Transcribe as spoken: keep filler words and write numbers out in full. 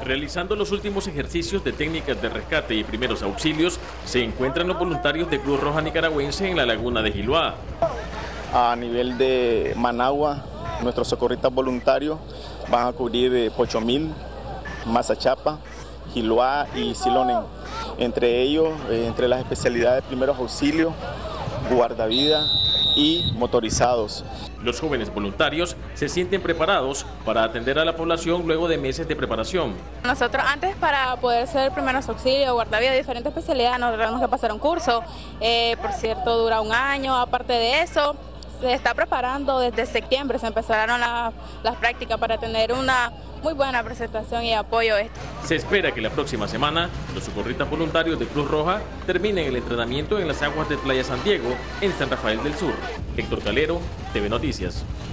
Realizando los últimos ejercicios de técnicas de rescate y primeros auxilios, se encuentran los voluntarios de Cruz Roja Nicaragüense en la laguna de Giloá. A nivel de Managua, nuestros socorristas voluntarios van a cubrir Pochomil, Mazachapa, Giloá y Silonen. Entre ellos, eh, entre las especialidades de primeros auxilios, guardavidas y motorizados. Los jóvenes voluntarios se sienten preparados para atender a la población luego de meses de preparación. Nosotros antes, para poder ser primeros auxilios, guardavidas, diferentes especialidades, nos tenemos que pasar un curso. Eh, por cierto, dura un año. Aparte de eso, se está preparando desde septiembre, se empezaron la, las prácticas para tener una muy buena presentación y apoyo. Se espera que la próxima semana los socorristas voluntarios de Cruz Roja terminen el entrenamiento en las aguas de Playa San Diego, en San Rafael del Sur. Héctor Calero, T V Noticias.